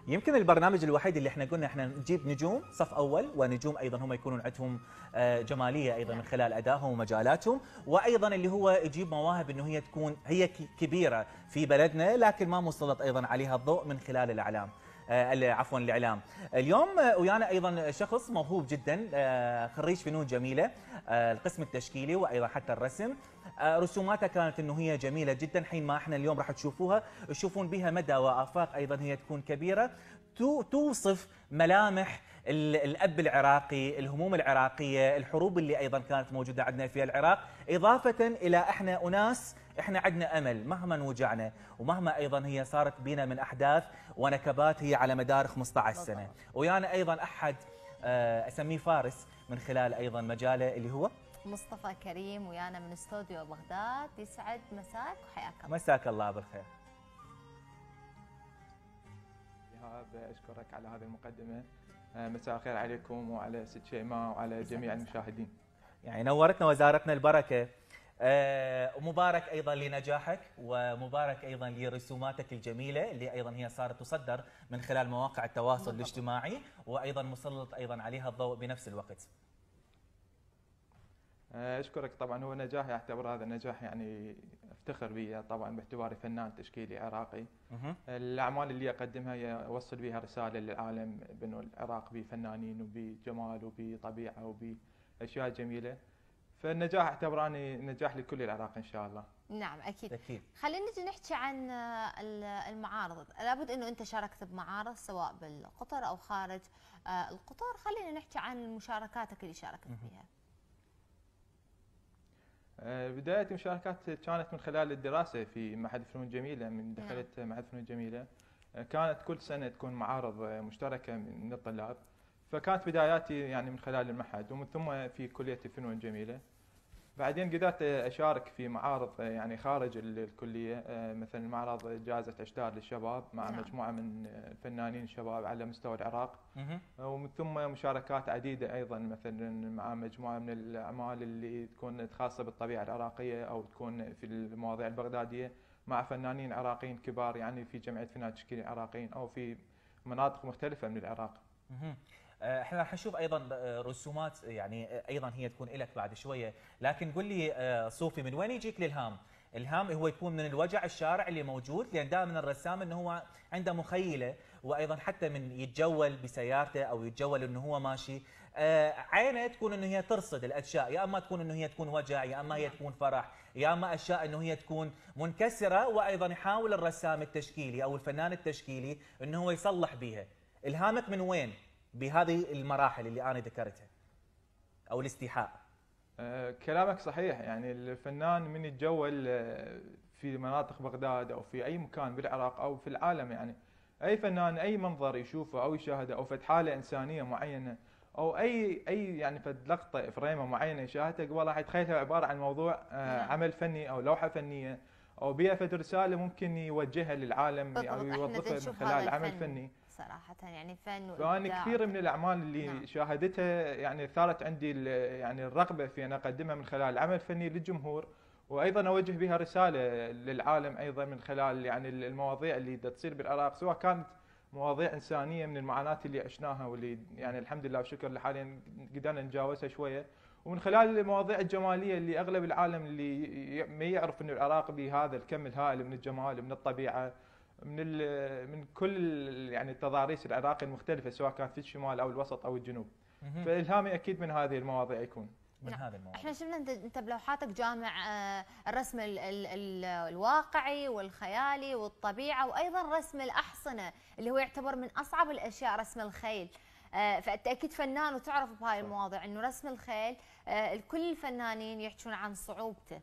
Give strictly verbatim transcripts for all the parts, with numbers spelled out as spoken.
يمكن البرنامج الوحيد اللي احنا قلنا احنا نجيب نجوم صف اول، ونجوم ايضا هم يكونون عندهم آه، جماليه ايضا من خلال ادائهم ومجالاتهم، وايضا اللي هو يجيب مواهب انه هي تكون هي كبيره في بلدنا لكن ما مسلط ايضا عليها الضوء من خلال الاعلام. آه عفوا الاعلام. اليوم آه ويانا ايضا شخص موهوب جدا، آه خريج فنون جميله، آه القسم التشكيلي وايضا حتى الرسم. آه رسوماتها كانت انه هي جميله جدا، حين ما احنا اليوم راح تشوفوها تشوفون بها مدى وافاق ايضا هي تكون كبيره، توصف ملامح الاب العراقي، الهموم العراقيه، الحروب اللي ايضا كانت موجوده عندنا في العراق، اضافه الى احنا اناس احنا عندنا امل مهما وجعنا ومهما ايضا هي صارت بينا من احداث ونكبات هي على مدار خمسطعش سنه. ويانا ايضا احد اسميه فارس من خلال ايضا مجاله اللي هو مصطفى كريم، ويانا من استوديو بغداد. يسعد مساك وحياك الله. مساك الله بالخير. اشكرك على هذه المقدمه. مساء الخير عليكم وعلى ست شيماء وعلى جميع المشاهدين. يعني نورتنا وزارتنا البركه. ومبارك ايضا لنجاحك، ومبارك ايضا لرسوماتك الجميله اللي ايضا هي صارت تصدر من خلال مواقع التواصل الاجتماعي، وايضا مسلط ايضا عليها الضوء بنفس الوقت. اشكرك. طبعا هو نجاح يعتبر هذا النجاح يعني افتخر به طبعا باعتباري فنان تشكيلي عراقي. الاعمال اللي اقدمها هي اوصل بها رساله للعالم بانه العراق به فنانين وبجمال وبطبيعه وباشياء جميله. فالنجاح اعتبر اني نجاح لكل العراق ان شاء الله. نعم اكيد. اكيد. خلينا نجي نحكي عن المعارض، لابد انه انت شاركت بمعارض سواء بالقطر او خارج القطر، خلينا نحكي عن مشاركاتك اللي شاركت فيها. بداية مشاركات كانت من خلال الدراسة في معهد فنون جميلة. من دخلت معهد فنون جميلة كانت كل سنة تكون معارض مشتركة من الطلاب، فكانت بداياتي يعني من خلال المعهد ومن ثم في كلية الفنون جميلة. بعدين قدرت أشارك في معارض يعني خارج الكلية، مثلا معرض جائزة عشتار للشباب مع نعم. مجموعة من الفنانين الشباب على مستوى العراق، ومن ثم مشاركات عديدة أيضا مثلا مع مجموعة من الأعمال اللي تكون خاصة بالطبيعة العراقية أو تكون في المواضيع البغدادية مع فنانين عراقيين كبار يعني في جمعية فنان تشكيلي العراقيين أو في مناطق مختلفة من العراق. احنا راح نشوف ايضا رسومات يعني ايضا هي تكون لك بعد شويه، لكن قل لي صوفي من وين يجيك الالهام؟ الهام هو يكون من الوجع الشارع اللي موجود، لان دائما الرسام انه هو عنده مخيله، وايضا حتى من يتجول بسيارته او يتجول انه هو ماشي عينه تكون انه هي ترصد الاشياء، يا اما تكون انه هي تكون وجع، يا اما هي تكون فرح، يا اما اشياء انه هي تكون منكسره، وايضا يحاول الرسام التشكيلي او الفنان التشكيلي انه هو يصلح بها. الهامك من وين بهذه المراحل اللي انا ذكرتها او الاستيحاء؟ أه كلامك صحيح. يعني الفنان من يتجول في مناطق بغداد او في اي مكان بالعراق او في العالم، يعني اي فنان اي منظر يشوفه او يشاهده او فد حاله انسانيه معينه او اي اي يعني فد لقطه فريمه معينه يشاهدها قبل راح يتخيلها عباره عن موضوع أه عمل فني او لوحه فنيه او بيها فد رساله ممكن يوجهها للعالم او يوظفها من خلال عمل فني. صراحة يعني فن فأنا كثير من الأعمال اللي نعم. شاهدتها يعني ثارت عندي يعني الرغبة في أن أقدمها من خلال عمل فني للجمهور، وأيضا أوجه بها رسالة للعالم أيضا من خلال يعني المواضيع اللي تصير بالعراق، سواء كانت مواضيع إنسانية من المعاناة اللي عشناها واللي يعني الحمد لله وشكر لحاليا قدرنا نتجاوزها شوية، ومن خلال المواضيع الجمالية اللي أغلب العالم اللي ما يعرف أن العراق بهذا الكم الهائل من الجمال من الطبيعة من من كل يعني التضاريس العراقي المختلفه سواء كانت في الشمال او الوسط او الجنوب. فالهامي اكيد من هذه المواضيع يكون. من نعم. هذه المواضيع. احنا شفنا انت انت بلوحاتك جامع الرسم ال ال ال الواقعي والخيالي والطبيعه، وايضا رسم الاحصنه اللي هو يعتبر من اصعب الاشياء، رسم الخيل. فانت اكيد فنان وتعرف بهاي المواضيع انه رسم الخيل الكل الفنانين يحكون عن صعوبته.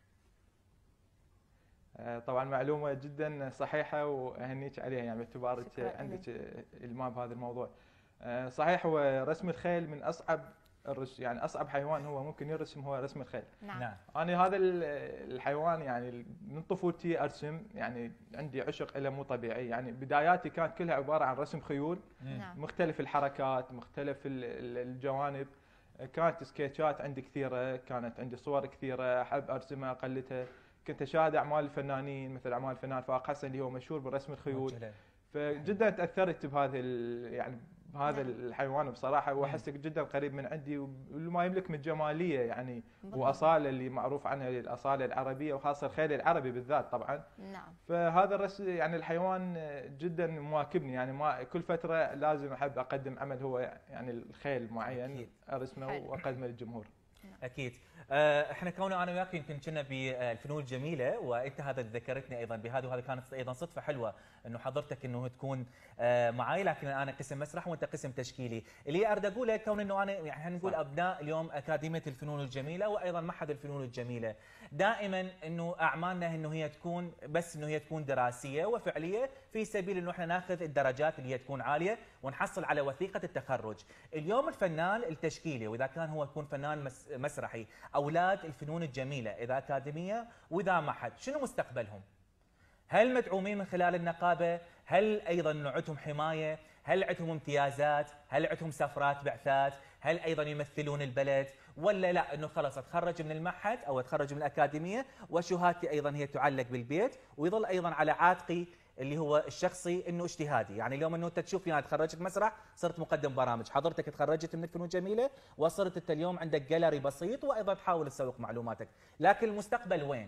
طبعا معلومه جدا صحيحه واهنيك عليها يعني باعتبارك عندك المام بهذا الموضوع. صحيح هو رسم الخيل من اصعب الرسم، يعني اصعب حيوان هو ممكن يرسم هو رسم الخيل. نعم. انا هذا الحيوان يعني من طفولتي ارسم، يعني عندي عشق له مو طبيعي، يعني بداياتي كانت كلها عباره عن رسم خيول. نعم. مختلف الحركات مختلف الجوانب، كانت سكيتشات عندي كثيره، كانت عندي صور كثيره احب ارسمها اقلدها. كنت اشاهد اعمال الفنانين مثل اعمال الفنان فاق حسن اللي هو مشهور بالرسم الخيول، فجدا تاثرت بهذا يعني بهذا الحيوان بصراحه، واحسه جدا قريب من عندي، وما يملك من جماليه يعني واصاله اللي معروف عنها الاصاله العربيه، وخاصه الخيل العربي بالذات طبعا. نعم. فهذا الرس يعني الحيوان جدا مواكبني، يعني ما كل فتره لازم احب اقدم عمل هو يعني الخيل معين ارسمه واقدمه للجمهور. اكيد. آه، احنا كنا انا وياك يمكن كنا بالفنون الجميله، وانت هذا ذكرتني ايضا بهذا، وهذا كانت ايضا صدفه حلوه انه حضرتك انه تكون آه، معي، لكن انا قسم مسرح وانت قسم تشكيلي. اللي اريد اقوله كون انه انا يعني احنا نقول ابناء اليوم اكاديميه الفنون الجميله وايضا معهد الفنون الجميله، دائما انه اعمالنا انه هي تكون بس انه هي تكون دراسيه وفعليه في سبيل انه احنا ناخذ الدرجات اللي هي تكون عاليه ونحصل على وثيقه التخرج. اليوم الفنان التشكيلي، واذا كان هو يكون فنان مسرحي، اولاد الفنون الجميله اذا اكاديميه واذا معهد، شنو مستقبلهم؟ هل مدعومين من خلال النقابه؟ هل ايضا عندهم حمايه؟ هل عندهم امتيازات؟ هل عندهم سفرات بعثات؟ هل ايضا يمثلون البلد؟ ولا لا انه خلاص اتخرج من المعهد او اتخرج من الاكاديميه وشهادتي ايضا هي تعلق بالبيت، ويظل ايضا على عاتقي اللي هو الشخصي انه اجتهادي. يعني اليوم انه انت تشوفني انا تخرجت مسرح صرت مقدم برامج، حضرتك تخرجت من الفنون الجميله وصرت انت اليوم عندك جاليري بسيط وايضا تحاول تسوق معلوماتك، لكن المستقبل وين؟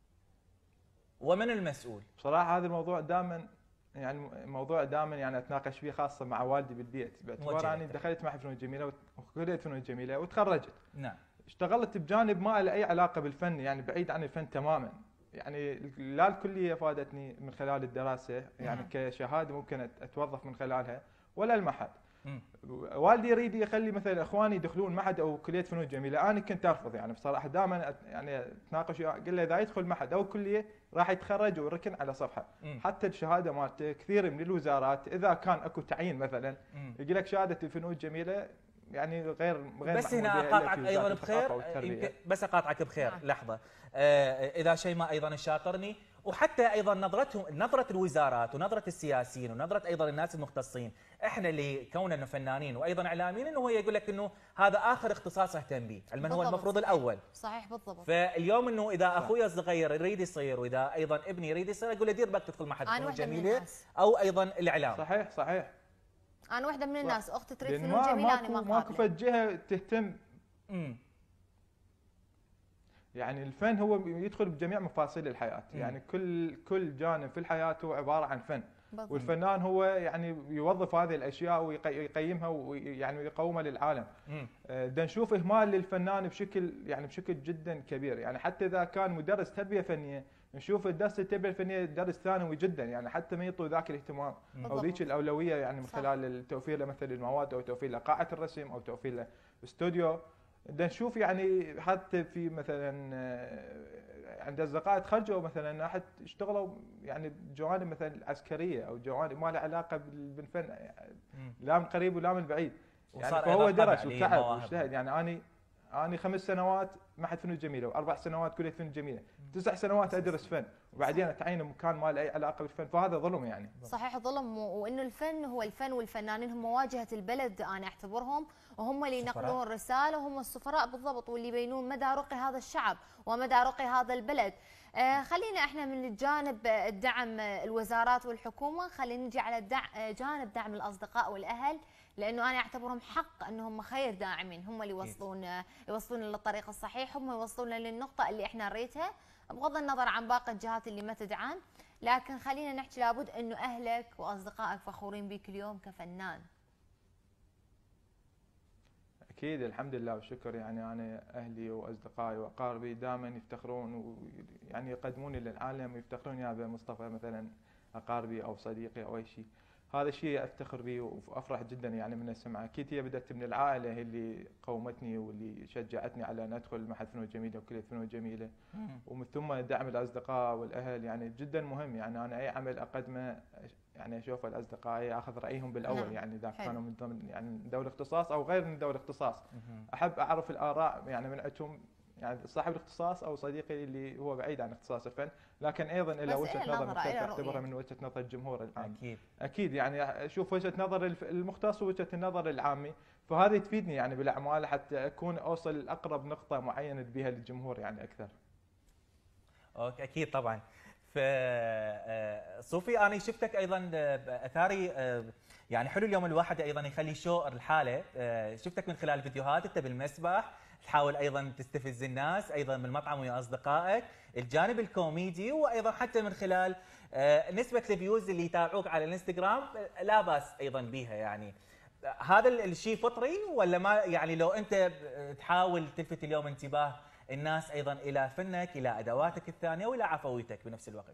ومن المسؤول؟ بصراحه هذا الموضوع دائما يعني موضوع دائما يعني اتناقش فيه، خاصه مع والدي بالبيت، باعتبار اني دخلت معهد الفنون الجميله وكليه الفنون الجميله وتخرجت. نعم. اشتغلت بجانب ما له اي علاقه بالفن، يعني بعيد عن الفن تماما. يعني لا الكليه افادتني من خلال الدراسه يعني مم. كشهاده ممكن اتوظف من خلالها، ولا المعهد. والدي يريد يخلي مثلا اخواني يدخلون معهد او كليه فنون جميله، انا كنت ارفض يعني بصراحه، دائما يعني اتناقش اقول له اذا يدخل معهد او كليه راح يتخرج ويركن على صفحه. مم. حتى الشهاده مالته كثير من الوزارات اذا كان اكو تعيين مثلا يقول لك شهاده الفنون الجميله يعني غير غير بس هنا اقاطعك ايضا بخير، بس اقاطعك بخير نعم. لحظه، آه اذا شيء ما ايضا شاطرني، وحتى ايضا نظرتهم نظره الوزارات ونظره السياسيين ونظره ايضا الناس المختصين، احنا اللي كوننا فنانين وايضا اعلاميين انه هو يقول لك انه هذا اخر اختصاص اهتم به، علما هو المفروض الاول. صحيح بالضبط. فاليوم انه اذا اخوي الصغير يريد يصير واذا ايضا ابني يريد يصير، اقول له دير بالك تدخل معهد فنون جميله او ايضا الاعلام. صحيح صحيح. انا واحده من الناس، اختي تريد فنون جميله انا ما قابله. ماكو فد جهه تهتم. امم يعني الفن هو يدخل بجميع مفاصيل الحياه، مم. يعني كل كل جانب في الحياه هو عباره عن فن. بالضبط. والفنان هو يعني يوظف هذه الاشياء ويقيمها ويعني يقومها للعالم. دا نشوف اهمال للفنان بشكل يعني بشكل جدا كبير، يعني حتى اذا كان مدرس تربيه فنيه نشوف الدرس التربيه الفنيه درس ثانوي جدا، يعني حتى ما يعطوا ذاك الاهتمام او ذيك الاولويه، يعني من خلال التوفير له مثل المواد او توفير له قاعه الرسم او توفير له استوديو. بدنا نشوف يعني حتى في مثلا عند اصدقاء تخرجوا مثلا احد اشتغلوا يعني بجوانب مثلا العسكريه او جوانب ما لها علاقه بالفن، يعني لا من قريب ولا من بعيد، يعني فهو درس وتعب واجتهد. يعني اني اني خمس سنوات معهد فنون جميله واربع سنوات كليه فنون جميله، تسع سنوات ادرس فن وبعدين اتعين مكان ما له اي علاقه بالفن، فهذا ظلم يعني. صحيح ظلم، وانه الفن هو الفن والفنانين هم واجهه البلد، انا اعتبرهم، وهم اللي ينقلون الرساله وهم السفراء بالضبط، واللي يبينون مدى رقي هذا الشعب ومدى رقي هذا البلد. آه خلينا احنا من جانب الدعم الوزارات والحكومه، خلينا نجي على الدع... جانب دعم الاصدقاء والاهل، لانه انا اعتبرهم حق انهم خير داعمين، هم اللي يوصلون يوصلون للطريق الصحيح، هم يوصلون للنقطه اللي احنا نريدها، بغض النظر عن باقي الجهات اللي ما تدعم. لكن خلينا نحكي لابد انه اهلك واصدقائك فخورين بك اليوم كفنان. اكيد الحمد لله والشكر، يعني انا اهلي واصدقائي واقاربي دائما يفتخرون ويعني يقدموني للعالم ويفتخرون يا بمصطفى مثلا اقاربي او صديقي او اي شيء. هذا الشيء افتخر به وافرح جدا يعني من السمع. اكيد هي بدات من العائله، هي اللي قومتني واللي شجعتني على ان ادخل معهد فنون جميله وكليه فنون جميله، ومن ثم دعم الاصدقاء والاهل يعني جدا مهم. يعني انا اي عمل اقدمه يعني اشوف الاصدقاء اخذ رايهم بالاول، نعم. يعني اذا كانوا من ضمن يعني ذوي الاختصاص او غير من ذوي الاختصاص، احب اعرف الاراء يعني من عندهم، يعني صاحب الاختصاص او صديقي اللي هو بعيد عن اختصاص الفن، لكن ايضا الى وجهه نظر مختلفه اعتبرها من وجهه نظر الجمهور العام. اكيد اكيد يعني اشوف وجهه نظر المختص ووجهه النظر العامي، فهذه تفيدني يعني بالاعمال حتى اكون اوصل لاقرب نقطه معينه بها للجمهور يعني اكثر. اوكي اكيد طبعا. صوفي انا شفتك ايضا اثاري يعني حلو اليوم الواحد ايضا يخلي شو لحاله. شفتك من خلال الفيديوهات انت بالمسبح تحاول ايضا تستفز الناس ايضا بالمطعم ويا اصدقائك، الجانب الكوميدي وايضا حتى من خلال نسبه الفيوز اللي يتابعوك على الانستغرام لا باس ايضا بها. يعني هذا الشيء فطري ولا ما يعني لو انت تحاول تلفت اليوم انتباه الناس ايضا الى فنك الى ادواتك الثانيه والى عفويتك بنفس الوقت؟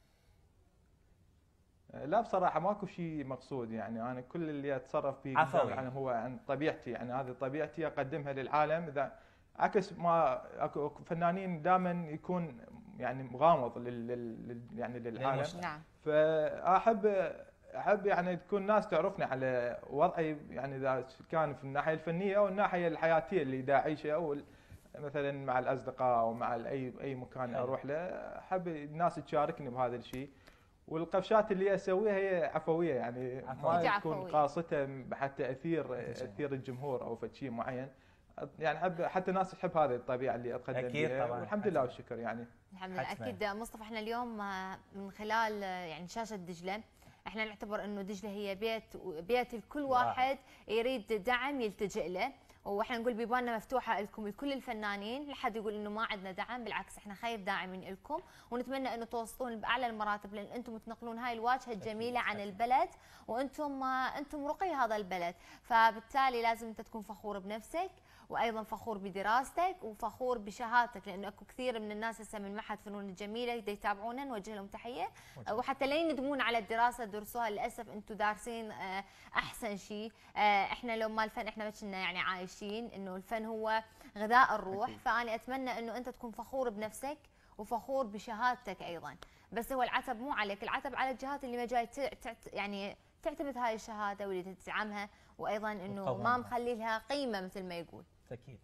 لا بصراحه ماكو شيء مقصود، يعني انا كل اللي اتصرف فيه عفوي يعني هو عن طبيعتي، يعني هذه طبيعتي اقدمها للعالم. اذا عكس ما اكو فنانين دائما يكون يعني مغامض لل, لل يعني للعالم. نعم. فاحب احب يعني تكون الناس تعرفني على وضعي، يعني اذا كان في الناحيه الفنيه او الناحيه الحياتيه اللي دا اعيشها او مثلا مع الاصدقاء او مع اي اي مكان اروح له، احب الناس تشاركني بهذا الشيء. والقفشات اللي اسويها هي عفويه، يعني ما تكون قاصته حتى اثير اثير الجمهور او فد شيء معين. يعني احب حتى الناس تحب هذه الطبيعه اللي اتقدم بها، والحمد لله والشكر. يعني الحمد لله. اكيد مصطفى، احنا اليوم من خلال يعني شاشه دجله احنا نعتبر انه دجله هي بيت بيت الكل واحد يريد دعم يلتجئ له، واحنا نقول بيباننا مفتوحه لكم لكل الفنانين، لا حد يقول انه ما عندنا دعم، بالعكس احنا خير داعمين لكم، ونتمنى انه توصلون باعلى المراتب، لان انتم تنقلون هاي الواجهه الجميله عن البلد، وانتم انتم رقي هذا البلد، فبالتالي لازم انت تكون فخور بنفسك، وايضا فخور بدراستك وفخور بشهادتك، لانه اكو كثير من الناس هسه من معهد فنون الجميله يتابعونا، نوجه لهم تحيه، وحتى لا يندمون على الدراسه درسوها، للاسف انتم دارسين احسن شيء. احنا لو ما الفن احنا ما كنا يعني عايشين، انه الفن هو غذاء الروح. فاني اتمنى انه انت تكون فخور بنفسك وفخور بشهادتك ايضا، بس هو العتب مو عليك، العتب على الجهات اللي ما جاي يعني تعتمد هاي الشهاده واللي تدعمها، وايضا انه ما مخلي لها قيمه مثل ما يقول. اكيد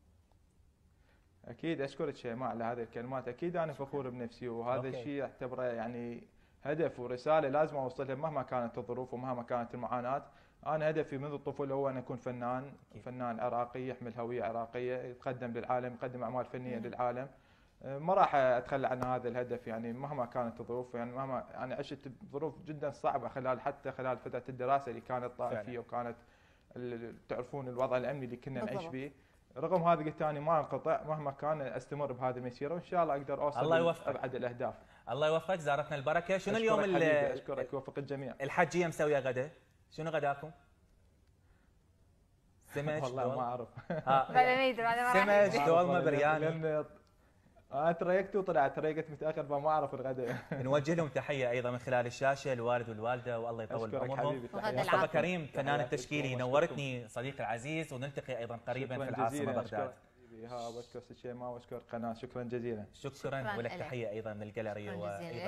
اكيد اشكرك شيماء على هذه الكلمات. اكيد انا فخور بنفسي، وهذا الشيء اعتبره يعني هدف ورساله لازم اوصلها مهما كانت الظروف ومهما كانت المعاناه. انا هدفي منذ الطفوله هو ان اكون فنان، فنان عراقي يحمل هويه عراقيه، يتقدم للعالم، يقدم اعمال فنيه مم. للعالم. ما راح اتخلى عن هذا الهدف، يعني مهما كانت الظروف، يعني مهما انا عشت بظروف جدا صعبه خلال حتى خلال فتره الدراسه اللي كانت طائفيه وكانت تعرفون الوضع الامني اللي كنا نعيش به. رغم هذا قلت اني ما انقطع مهما كان، استمر بهذه المسيره، وان شاء الله اقدر اوصل الله يوفقك. ابعد الاهداف. الله يوفقك، زارتنا البركه. شنو اليوم اللي اشكرك ويوفق الجميع. الحجيه مسويه غدا، شنو غداكم؟ سمك والله ما اعرف. بعد ما يدري بعد سمك دولمه برياني. لان انا تريقت وطلعت تريقت متاخر فما اعرف الغداء. نوجه لهم تحيه ايضا من خلال الشاشه، الوالد والوالده والله يطول بعمرهم. مصطفى مصطفى كريم فنان التشكيلي، نورتني صديقي العزيز، ونلتقي ايضا قريبا في العاصمه بغداد. ها بشكر شيماء واشكر قناه، شكرا جزيلا. شكرا ولك تحيه ايضا من الجاليري.